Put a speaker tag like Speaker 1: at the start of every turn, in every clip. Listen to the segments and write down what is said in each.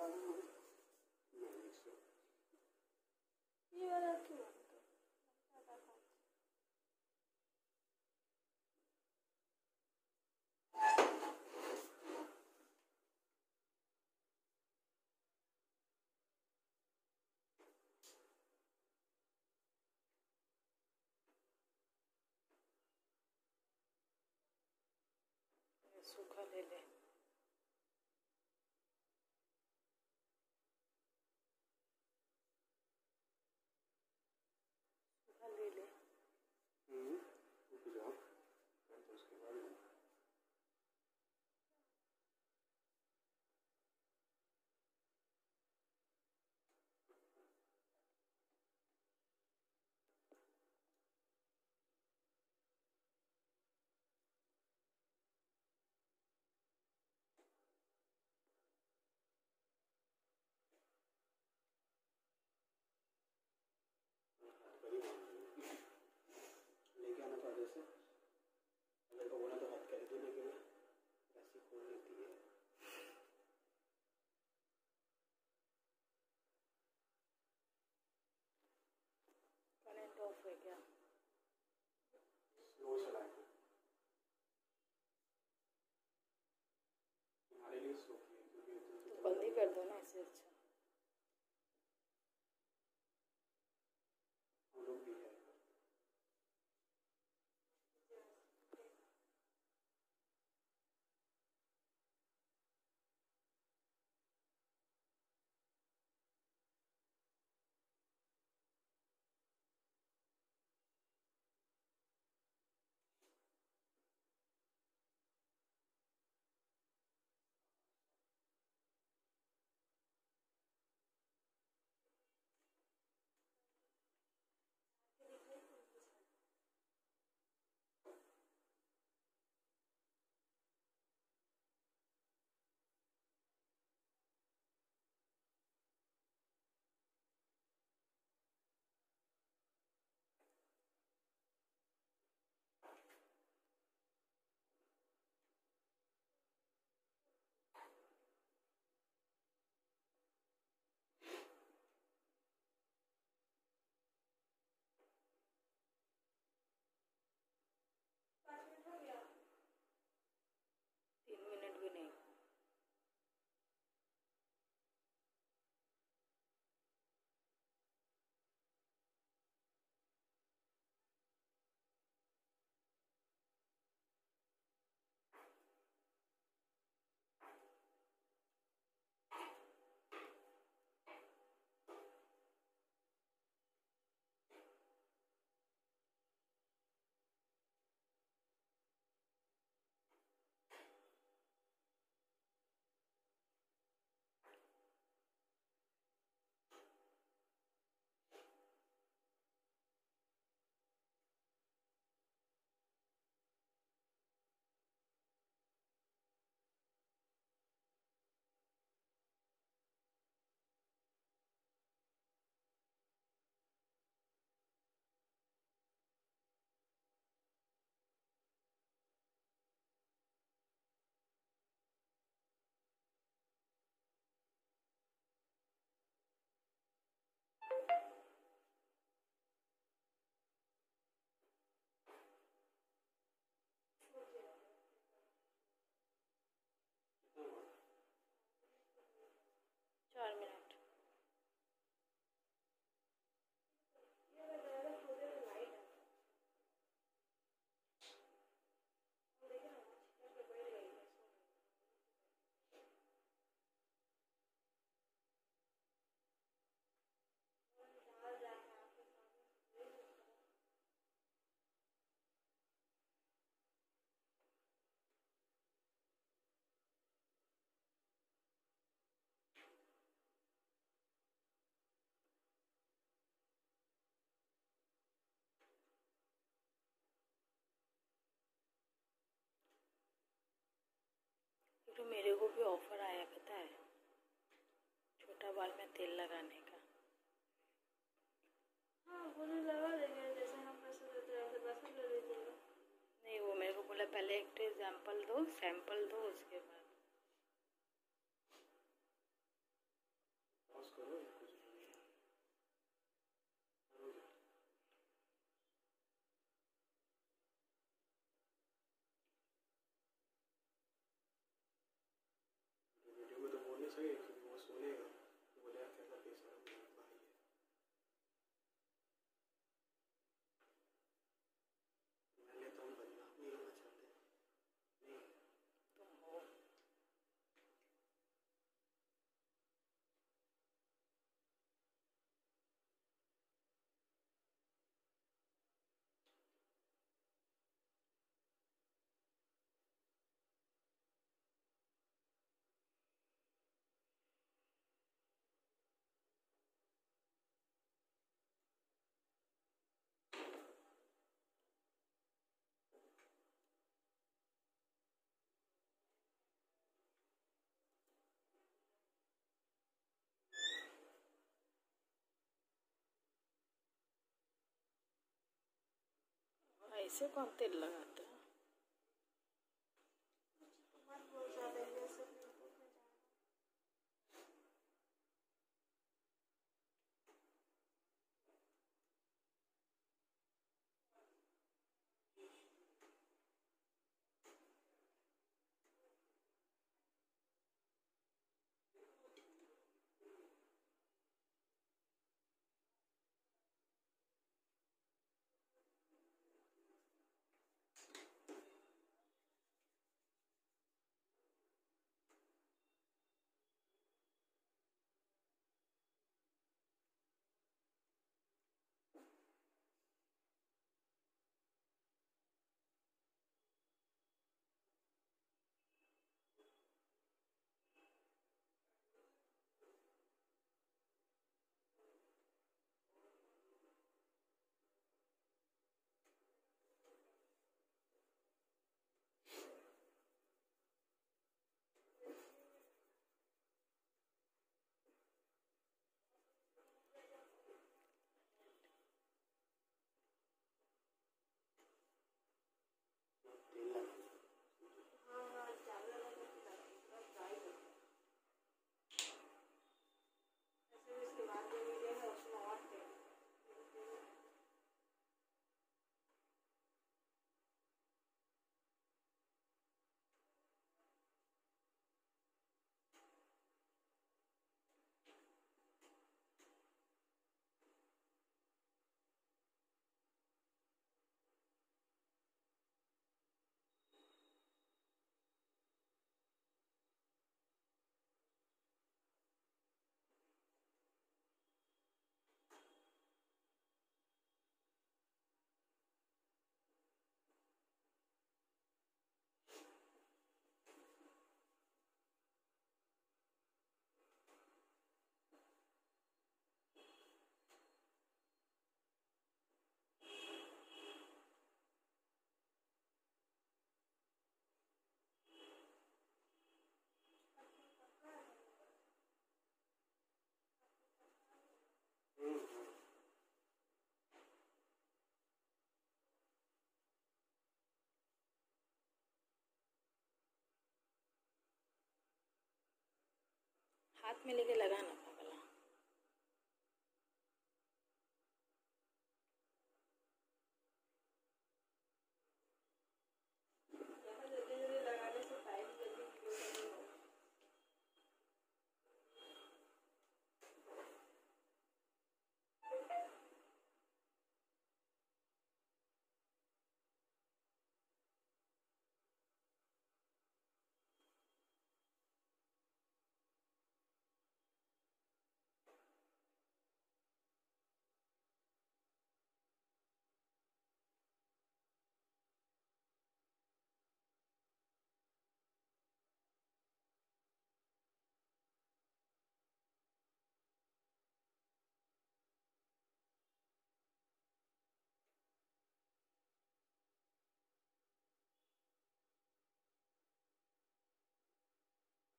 Speaker 1: ये वाला क्यों सूखा ले ले। सूखा ले ले।
Speaker 2: रुक जाओ तो उसके बाद लेके आना था जैसे अगर को बोला तो हाथ कर देने के लिए ऐसी खोल लेती है।
Speaker 1: करंट ऑफ है क्या?
Speaker 2: स्लो चलाए हमारे लिए स्लो किया क्योंकि
Speaker 1: तो बंद ही कर दो ना, इससे अच्छा।
Speaker 2: हम लोग भी है
Speaker 1: भी नहीं। तो मेरे को भी ऑफर आया पता है, छोटा बाल में तेल लगाने का।
Speaker 3: हाँ बोले लगा देंगे, जैसे हम पैसे देते हैं वैसे पैसे ले लीजिएगा।
Speaker 1: नहीं, वो मेरे को बोला पहले एक सैंपल दो, उसके बाद
Speaker 2: सके क्योंकि वो सोनेगा तो बोलेगा कैसा बेशरम भाई है। मैंने तो हम बदनाम नहीं होना चाहते नहीं।
Speaker 1: तुम हो। ऐसे कौन तेल लगाता है?
Speaker 3: बहुत ज़्यादा ये सब यूट्यूब में जाएगा।
Speaker 2: तेल लगा
Speaker 3: हाँ ज़्यादा लगा पूरा ड्राई कर दो। ऐसे भी इसके बाद जो मिलेगा उसमें और तेल।
Speaker 1: हाथ में लेके लगाना पगला।
Speaker 3: ज़्यादा जल्दी जल्दी लगाने से टाइम जल्दी वीडियो का नहीं होगा।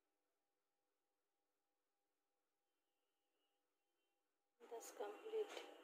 Speaker 1: बस कंप्लीट।